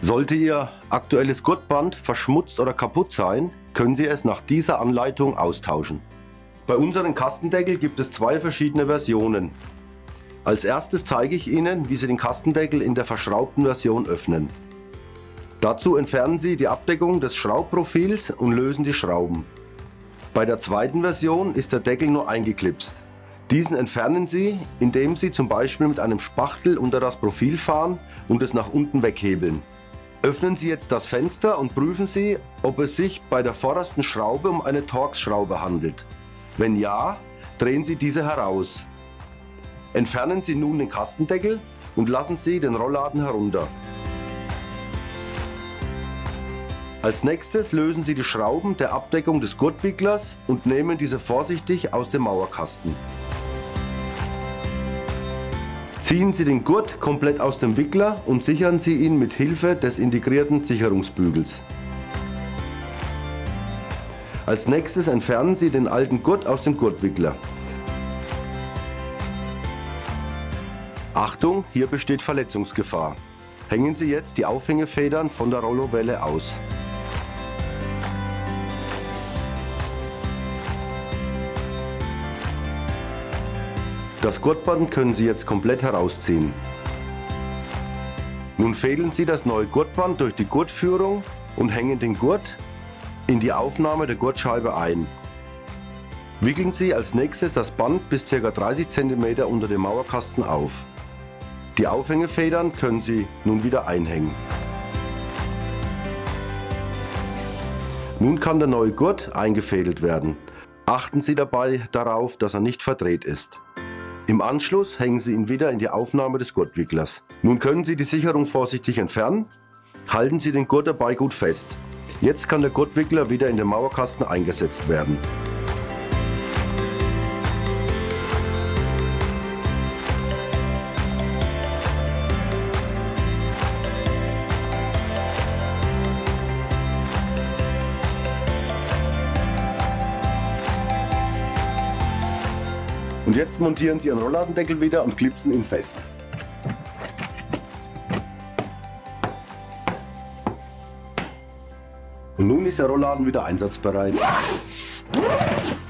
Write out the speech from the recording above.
Sollte Ihr aktuelles Gurtband verschmutzt oder kaputt sein, können Sie es nach dieser Anleitung austauschen. Bei unseren Kastendeckel gibt es zwei verschiedene Versionen. Als erstes zeige ich Ihnen, wie Sie den Kastendeckel in der verschraubten Version öffnen. Dazu entfernen Sie die Abdeckung des Schraubprofils und lösen die Schrauben. Bei der zweiten Version ist der Deckel nur eingeklipst. Diesen entfernen Sie, indem Sie zum Beispiel mit einem Spachtel unter das Profil fahren und es nach unten weghebeln. Öffnen Sie jetzt das Fenster und prüfen Sie, ob es sich bei der vordersten Schraube um eine Torx-Schraube handelt. Wenn ja, drehen Sie diese heraus. Entfernen Sie nun den Kastendeckel und lassen Sie den Rollladen herunter. Als nächstes lösen Sie die Schrauben der Abdeckung des Gurtwicklers und nehmen diese vorsichtig aus dem Mauerkasten. Ziehen Sie den Gurt komplett aus dem Wickler und sichern Sie ihn mit Hilfe des integrierten Sicherungsbügels. Als nächstes entfernen Sie den alten Gurt aus dem Gurtwickler. Achtung, hier besteht Verletzungsgefahr. Hängen Sie jetzt die Aufhängefedern von der Rollowelle aus. Das Gurtband können Sie jetzt komplett herausziehen. Nun fädeln Sie das neue Gurtband durch die Gurtführung und hängen den Gurt in die Aufnahme der Gurtscheibe ein. Wickeln Sie als nächstes das Band bis ca. 30 cm unter dem Mauerkasten auf. Die Aufhängefedern können Sie nun wieder einhängen. Nun kann der neue Gurt eingefädelt werden. Achten Sie dabei darauf, dass er nicht verdreht ist. Im Anschluss hängen Sie ihn wieder in die Aufnahme des Gurtwicklers. Nun können Sie die Sicherung vorsichtig entfernen. Halten Sie den Gurt dabei gut fest. Jetzt kann der Gurtwickler wieder in den Mauerkasten eingesetzt werden. Und jetzt montieren Sie Ihren Rollladendeckel wieder und klipsen ihn fest. Und nun ist der Rollladen wieder einsatzbereit.